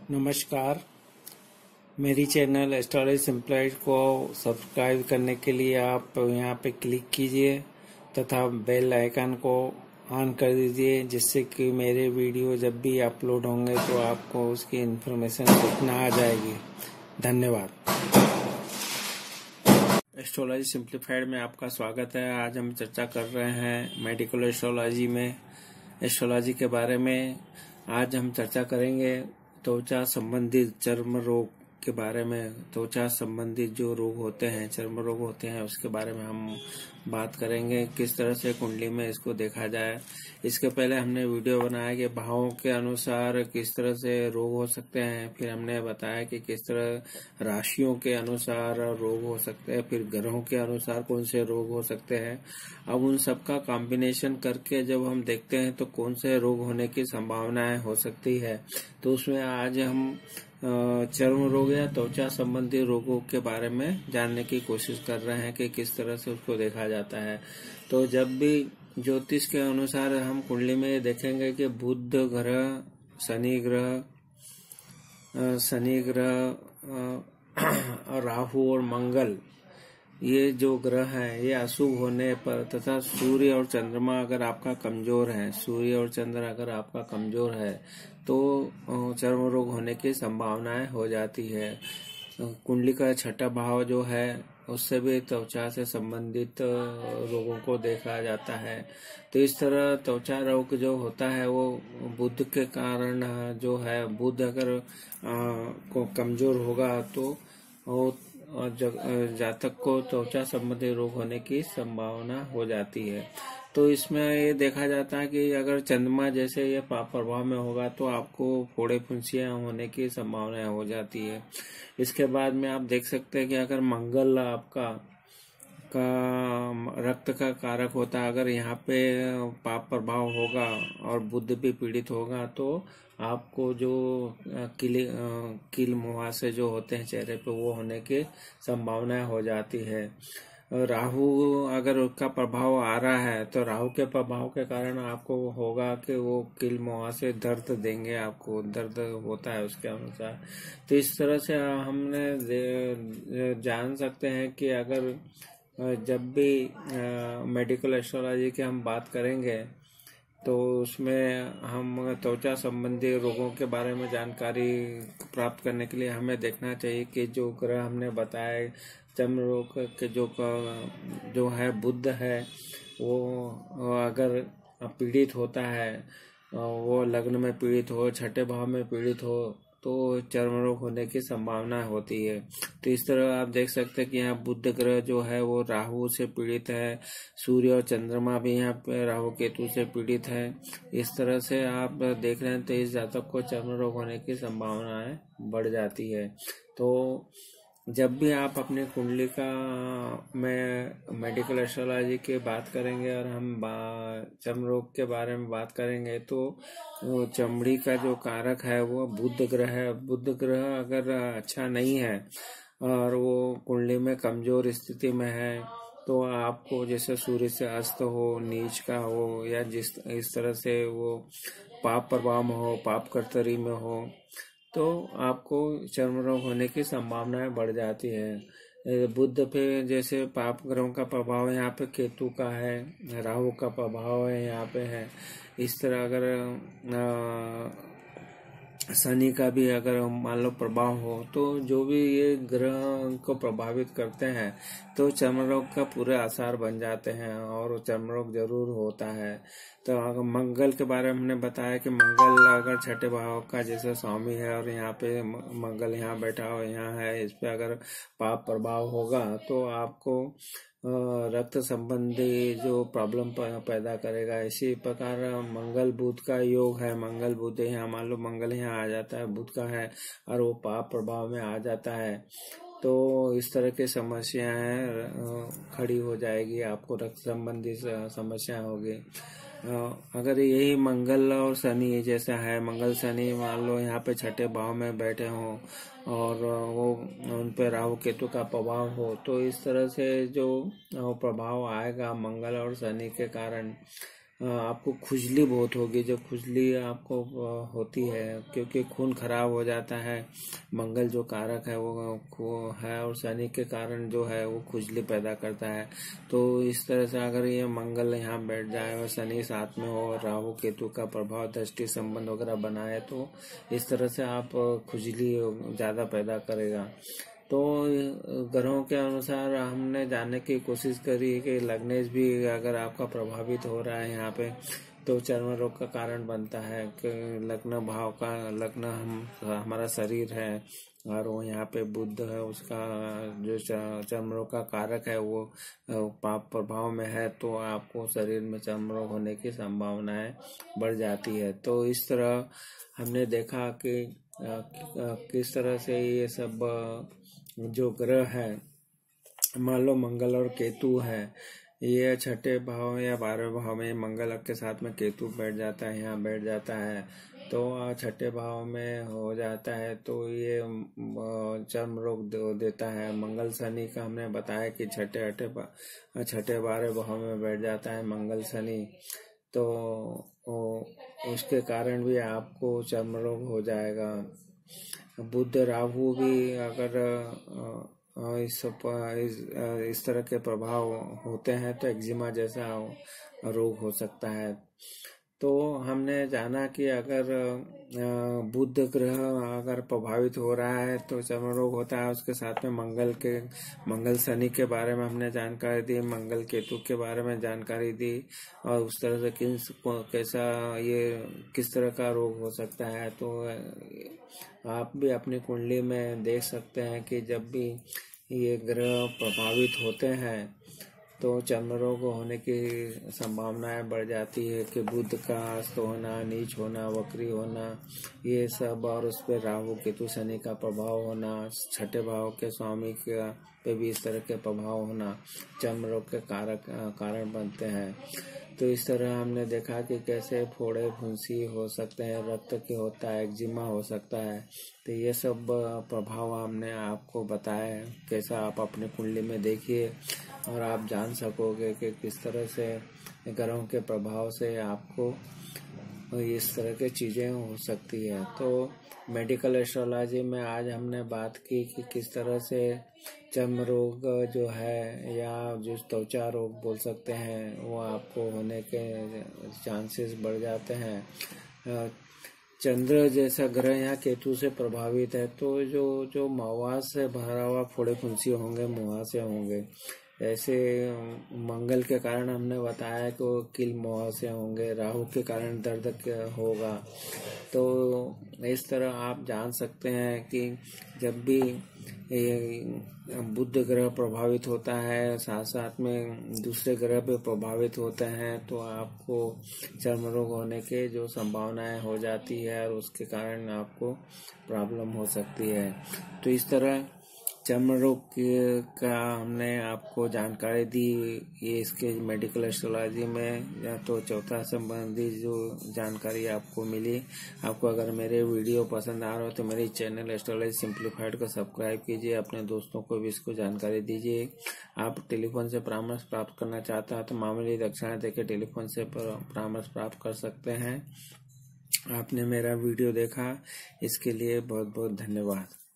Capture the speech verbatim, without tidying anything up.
नमस्कार। मेरी channel astrology सिंप्लाइड को सब्सक्राइब करने के लिए आप यहाँ पे क्लिक कीजिए तथा बेल आइकन को ऑन कर दीजिए, जिससे कि मेरे वीडियो जब भी अपलोड होंगे तो आपको उसकी इन्फॉर्मेशन सूचना आ जाएगी। धन्यवाद। एस्ट्रोलॉजी सिंप्लीफाइड में आपका स्वागत है। आज हम चर्चा कर रहे हैं मेडिकल एस्ट्रोलॉजी में एस्ट्रोलॉजी के बारे में। आज हम चर्चा करेंगे त्वचा संबंधित चर्म रोग के बारे में। त्वचा संबंधित जो रोग होते हैं, चर्म रोग होते हैं, उसके बारे में हम बात करेंगे, किस तरह से कुंडली में इसको देखा जाए। इसके पहले हमने वीडियो बनाया कि भावों के अनुसार किस तरह से रोग हो सकते हैं। फिर हमने बताया कि किस तरह राशियों के अनुसार रोग हो सकते हैं, फिर ग्रहों के अनुसार कौन से रोग हो सकते हैं। अब उन सबका कॉम्बिनेशन करके जब हम देखते हैं तो कौन से रोग होने की संभावनाएं हो सकती है। तो उसमें आज हम चर्म रोग या त्वचा संबंधी रोगों के बारे में जानने की कोशिश कर रहे हैं कि किस तरह से उसको देखा जाता है। तो जब भी ज्योतिष के अनुसार हम कुंडली में देखेंगे कि बुध ग्रह, शनि ग्रह, शनि ग्रह, राहु और मंगल, ये जो ग्रह हैं ये अशुभ होने पर, तथा सूर्य और चंद्रमा अगर आपका कमजोर है, सूर्य और चंद्र अगर आपका कमजोर है तो चर्म रोग होने की संभावनाएं हो जाती है। कुंडली का छठा भाव जो है उससे भी त्वचा से संबंधित रोगों को देखा जाता है। तो इस तरह त्वचा रोग जो होता है वो बुध के कारण जो है, बुध अगर को कमजोर होगा तो वो जातक को त्वचा संबंधी रोग होने की संभावना हो जाती है। तो इसमें ये देखा जाता है कि अगर चंद्रमा जैसे ये पाप प्रभाव में होगा तो आपको फोड़े फुंसियां होने की संभावना हो जाती है। इसके बाद में आप देख सकते हैं कि अगर मंगल आपका का रक्त का कारक होता है, अगर यहाँ पे पाप प्रभाव होगा और बुध भी पीड़ित होगा तो आपको जो किल किल मुहासे जो होते हैं चेहरे पे वो होने की संभावना हो जाती है। राहु अगर उसका प्रभाव आ रहा है तो राहु के प्रभाव के कारण आपको होगा कि वो किल मुहासे दर्द देंगे, आपको दर्द होता है उसके अनुसार। तो इस तरह से हमने जान सकते हैं कि अगर जब भी मेडिकल एस्ट्रोलॉजी की हम बात करेंगे तो उसमें हम त्वचा संबंधी रोगों के बारे में जानकारी प्राप्त करने के लिए हमें देखना चाहिए कि जो ग्रह हमने बताया चर्म रोग के जो जो है बुध है, वो अगर पीड़ित होता है, वो लग्न में पीड़ित हो, छठे भाव में पीड़ित हो तो चर्म रोग होने की संभावना होती है। तो इस तरह आप देख सकते हैं कि यहाँ बुध ग्रह जो है वो राहु से पीड़ित है, सूर्य और चंद्रमा भी यहाँ पे राहु केतु से पीड़ित है। इस तरह से आप देख रहे हैं तो इस जातक को चर्म रोग होने की संभावनाएं बढ़ जाती है। तो जब भी आप अपने कुंडली का में मेडिकल एस्ट्रोलॉजी की बात करेंगे और हम चर्म रोग के बारे में बात करेंगे तो चमड़ी का जो कारक है वो बुध ग्रह है। बुध ग्रह अगर अच्छा नहीं है और वो कुंडली में कमजोर स्थिति में है तो आपको जैसे सूर्य से अस्त हो, नीच का हो, या जिस इस तरह से वो पाप प्रभाव में हो, पाप कर्तरी में हो, तो आपको चर्म रोग होने की संभावनाएं बढ़ जाती है। बुध पे जैसे पाप ग्रहों का प्रभाव यहाँ पे केतु का है, राहु का प्रभाव है यहाँ पे है। इस तरह अगर शनि का भी अगर मान लो प्रभाव हो तो जो भी ये ग्रह को प्रभावित करते हैं तो चर्म रोग का पूरे आसार बन जाते हैं और चर्म रोग जरूर होता है। तो अगर मंगल के बारे में हमने बताया कि मंगल अगर छठे भाव का जैसे स्वामी है और यहाँ पे मंगल यहाँ बैठा हो, यहाँ है, इस पे अगर पाप प्रभाव होगा तो आपको रक्त संबंधी जो प्रॉब्लम पैदा करेगा। इसी प्रकार मंगल बुध का योग है, मंगल बुध यहाँ मान लो मंगल यहाँ आ जाता है, बुध का है और वो पाप प्रभाव में आ जाता है तो इस तरह की समस्याएं खड़ी हो जाएगी, आपको रक्त संबंधी समस्या होगी। अगर यही मंगल और शनि जैसा है, मंगल शनि मान लो यहाँ पे छठे भाव में बैठे हों और वो उन पे राहु केतु का प्रभाव हो तो इस तरह से जो प्रभाव आएगा मंगल और शनि के कारण आपको खुजली बहुत होगी। जो खुजली आपको होती है क्योंकि खून खराब हो जाता है, मंगल जो कारक है वो है और शनि के कारण जो है वो खुजली पैदा करता है। तो इस तरह से अगर ये मंगल यहाँ बैठ जाए और शनि साथ में हो और राहु केतु का प्रभाव दृष्टि संबंध वगैरह बनाए तो इस तरह से आप खुजली ज़्यादा पैदा करेगा। तो ग्रहों के अनुसार हमने जानने की कोशिश करी कि लग्नेश भी अगर आपका प्रभावित हो रहा है यहाँ पे तो चर्म रोग का कारण बनता है कि लग्न भाव का लग्न हम हमारा शरीर है और वो यहाँ पे बुध है, उसका जो चर्म रोग का कारक है वो पाप प्रभाव में है तो आपको शरीर में चर्म रोग होने की संभावनाएं बढ़ जाती है। तो इस तरह हमने देखा कि किस तरह से ये सब जो ग्रह है, मान लो मंगल और केतु है, ये छठे भाव या बारहवें भाव में मंगल के साथ में केतु बैठ जाता है, यहाँ बैठ जाता है तो छठे भाव में हो जाता है तो ये चर्म रोग देता है। मंगल शनि का हमने बताया कि छठे अठे छठे बारह भाव में बैठ जाता है मंगल शनि, तो उसके कारण भी आपको चर्म रोग हो जाएगा। बुध राहु भी अगर इस, इस इस तरह के प्रभाव होते हैं तो एक्जिमा जैसा रोग हो सकता है। तो हमने जाना कि अगर बुध ग्रह अगर प्रभावित हो रहा है तो चर्म रोग होता है। उसके साथ में मंगल के मंगल शनि के बारे में हमने जानकारी दी, मंगल केतु के बारे में जानकारी दी और उस तरह से किस कैसा ये किस तरह का रोग हो सकता है। तो आप भी अपनी कुंडली में देख सकते हैं कि जब भी ये ग्रह प्रभावित होते हैं तो चर्म रोग होने की संभावनाएं बढ़ जाती है कि बुध का अस्त होना, नीच होना, वक्री होना, ये सब, और उस पर राहु केतु शनि का प्रभाव होना, छठे भाव के स्वामी का पे भी इस तरह के प्रभाव होना चर्म रोग के कारक कारण बनते हैं। तो इस तरह हमने देखा कि कैसे फोड़े फुंसी हो सकते हैं, रक्त के होता है, एक्जिमा हो सकता है। तो ये सब प्रभाव हमने आपको बताया है, कैसा आप अपने कुंडली में देखिए और आप जान सकोगे कि किस तरह से ग्रहों के प्रभाव से आपको इस तरह की चीज़ें हो सकती है। तो मेडिकल एस्ट्रोलॉजी में आज हमने बात की कि किस तरह से चर्म रोग जो है या जो त्वचा रोग बोल सकते हैं वो आपको होने के चांसेस बढ़ जाते हैं। चंद्र जैसा ग्रह यहाँ केतु से प्रभावित है तो जो जो मुहासे से भरा हुआ फोड़े फुंसी होंगे, मुहासे होंगे। ऐसे मंगल के कारण हमने बताया कि वो किल मुहासे होंगे, राहु के कारण दर्द होगा। तो इस तरह आप जान सकते हैं कि जब भी ये बुध ग्रह प्रभावित होता है साथ साथ में दूसरे ग्रह पे प्रभावित होते हैं तो आपको चर्म रोग होने के जो संभावनाएं हो जाती है और उसके कारण आपको प्रॉब्लम हो सकती है। तो इस तरह चर्म रोग का हमने आपको जानकारी दी। ये इसके मेडिकल एस्ट्रोलॉजी में या तो चौथा संबंधी जो जानकारी आपको मिली। आपको अगर मेरे वीडियो पसंद आ रहा हो तो मेरे चैनल एस्ट्रोलॉजी सिंप्लीफाइड को सब्सक्राइब कीजिए, अपने दोस्तों को भी इसको जानकारी दीजिए। आप टेलीफोन से परामर्श प्राप्त करना चाहते हैं तो मामूली दक्षिणा देकर टेलीफोन से परामर्श प्राप्त कर सकते हैं। आपने मेरा वीडियो देखा इसके लिए बहुत बहुत धन्यवाद।